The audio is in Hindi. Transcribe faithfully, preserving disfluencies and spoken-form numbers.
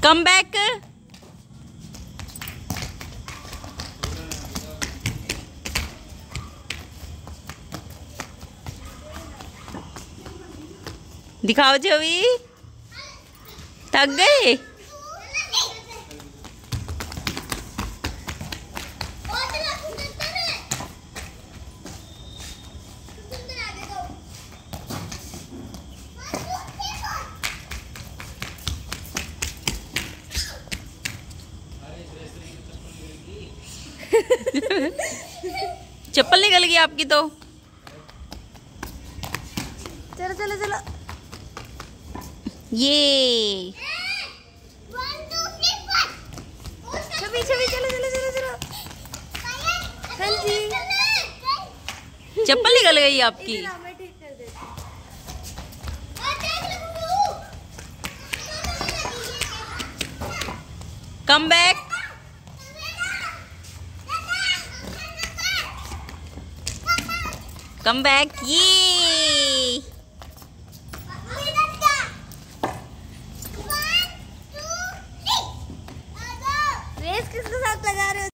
Come back. दिखाओ छवि। थक गए? चप्पल निकल गई आपकी तो। चलो चलो चलो। ये छवि छवि चलो चलो चलो चलो। हाँ जी। चप्पल निकल गई आपकी। मैं ठीक कर देती हूँ। Come back. Come back. ये